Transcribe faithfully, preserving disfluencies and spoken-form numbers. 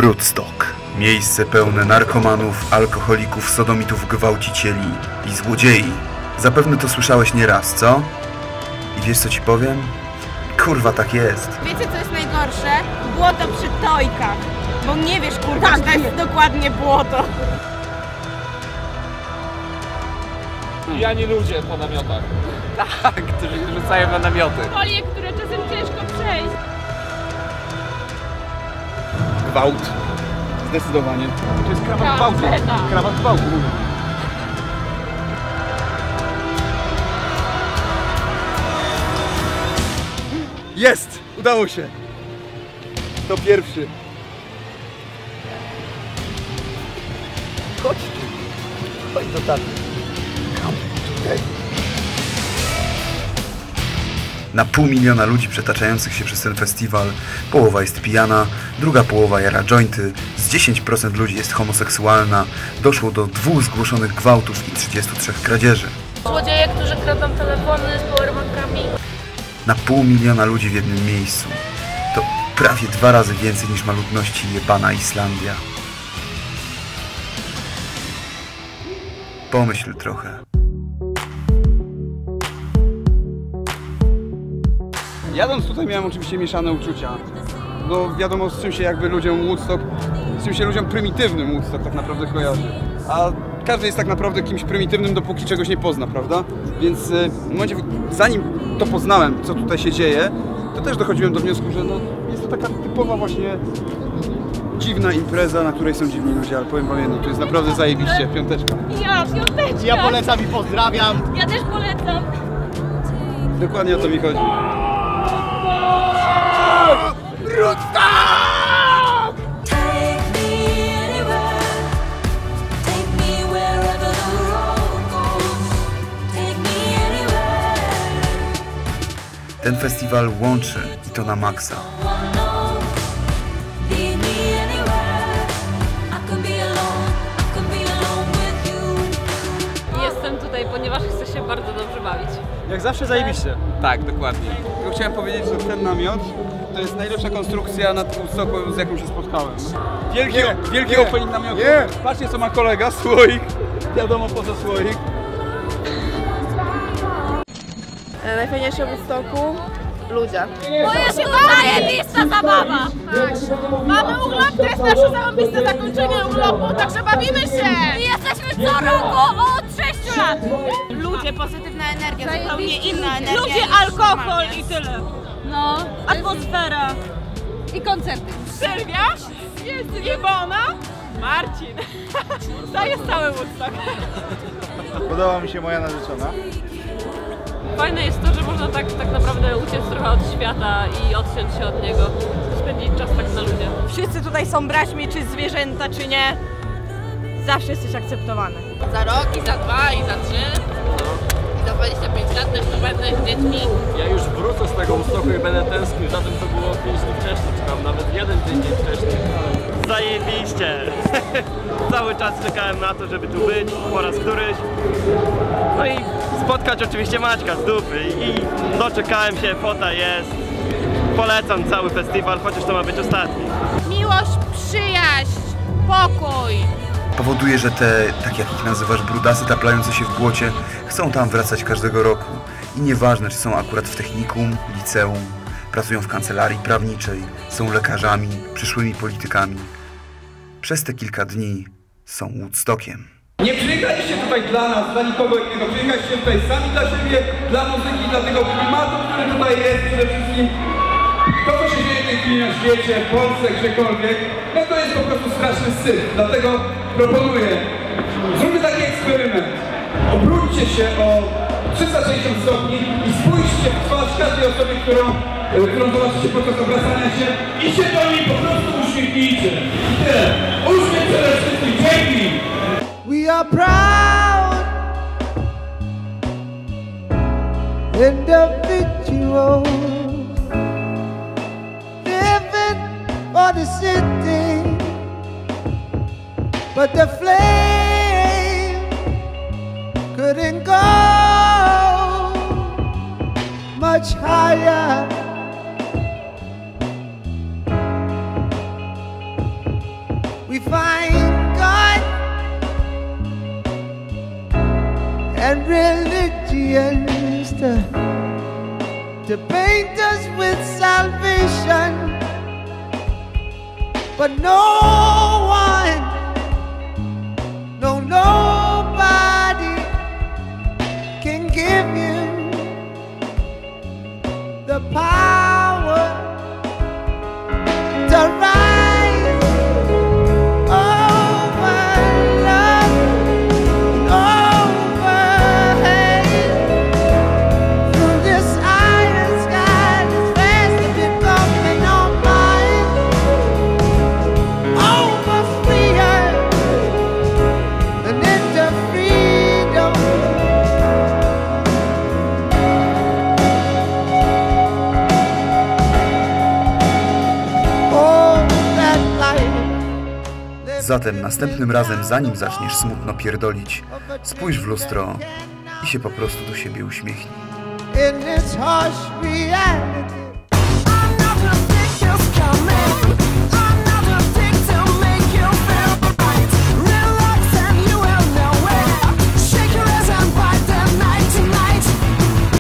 Brudstock. Miejsce pełne narkomanów, alkoholików, sodomitów, gwałcicieli i złodziei. Zapewne to słyszałeś nieraz, co? I wiesz, co ci powiem? Kurwa, tak jest. Wiecie, co jest najgorsze? Błoto przy tojkach. Bo nie wiesz, kurwa, tak, że to jest dokładnie błoto. Pijani ludzie po namiotach. Tak, którzy rzucają na namioty. Folie, które czasem ciężko przejść. Gwałt. Zdecydowanie. To jest krawat gwałtu. Krawat gwałtu. Jest! Udało się! To pierwszy. Chodź tu. Chodź do taty. Na pół miliona ludzi przetaczających się przez ten festiwal połowa jest pijana, druga połowa jara jointy, z dziesięć procent ludzi jest homoseksualna, doszło do dwóch zgłoszonych gwałtów i trzydziestu trzech kradzieży. Złodzieje, którzy kradą telefony z powerbankami. Na pół miliona ludzi w jednym miejscu. To prawie dwa razy więcej niż ma ludności jebana Islandia. Pomyśl trochę. Jadąc tutaj miałem oczywiście mieszane uczucia. No wiadomo, z czym się jakby ludziom Woodstock, z czym się ludziom prymitywnym Woodstock tak naprawdę kojarzy. A każdy jest tak naprawdę kimś prymitywnym, dopóki czegoś nie pozna, prawda? Więc w momencie, zanim to poznałem, co tutaj się dzieje, to też dochodziłem do wniosku, że no, jest to taka typowa właśnie dziwna impreza, na której są dziwni ludzie, ale powiem wam jedno, to jest naprawdę zajebiście, piąteczka. Ja, piąteczka! Ja polecam i pozdrawiam! Ja też polecam! Dokładnie o to mi chodzi. Ten festiwal łączy i to na maksa. Jestem tutaj, ponieważ chcę się bardzo dobrze bawić. Jak zawsze zajebiście. Tak, dokładnie. Tylko chciałem powiedzieć, że ten namiot to jest najlepsza konstrukcja na Woodstocku, z jaką się spotkałem. Wielki, Nie, wielki nie, opening namiotu. nie. Patrzcie, co ma kolega, słoik. Wiadomo, po co słoik. Najfajniejsze w Woodstocku? Ludzie. To jest zajebista zabawa! Mamy urlop, to jest nasze zarobiste zakończenie urlopu, także bawimy się! I jesteśmy co roku od sześciu lat! Ludzie, pozytywna energia, zupełnie inna energia. Ludzie, alkohol i tyle. No, atmosfera. I koncerty. Sylwia? Jest Iwona? Marcin. To jest cały Woodstock. Podoba mi się moja narzeczona. Fajne jest to, że można tak, tak naprawdę uciec trochę od świata i odciąć się od niego, spędzić czas tak na ludzie. Wszyscy tutaj są braćmi, czy zwierzęta, czy nie. Zawsze jesteś akceptowany. Za rok i za dwa i za trzy i za dwadzieścia pięć lat też tu będę z dziećmi. Ja już wrócę z tego Woodstocku i będę tęsknił za tym, co było pięć dni wcześniej, czy tam nawet jeden tydzień wcześniej. Zajebiście! Cały czas czekałem na to, żeby tu być po raz któryś. No i spotkać oczywiście Maćka z dupy i doczekałem się, fota jest. Polecam cały festiwal, chociaż to ma być ostatni. Miłość, przyjaźń, pokój. Powoduje, że te, tak jak ich nazywasz, brudasy taplające się w błocie, chcą tam wracać każdego roku. I nieważne, czy są akurat w technikum, liceum, pracują w kancelarii prawniczej, są lekarzami, przyszłymi politykami. Przez te kilka dni są Woodstockiem. Nie przyjechaliście tutaj dla nas, dla nikogo innego. Przyjechaliście tutaj sami dla siebie, dla muzyki, dla tego klimatu, który tutaj jest przede wszystkim. To, co się dzieje w tej chwili na świecie, w Polsce, gdziekolwiek, no to jest po prostu straszny syf. Dlatego proponuję, zróbmy taki eksperyment. Obróćcie się o trzysta sześćdziesiąt stopni i spójrzcie w twarz każdej osoby, którą, którą zobaczycie podczas obracania się i się do niej po prostu uśmiechnijcie. Tyle. Uśmiech przede wszystkim. Dzięki! We are proud individuals living for the city, but the flame couldn't go much higher. and religions to, to paint us with salvation, but no one, no nobody can give you the power to rise over love, over hate. Through this iron sky, this fast becoming our mind, over freer and into freedom. Zatem następnym razem, zanim zaczniesz smutno pierdolić, spójrz w lustro i się po prostu do siebie uśmiechnij. In this harsh reality.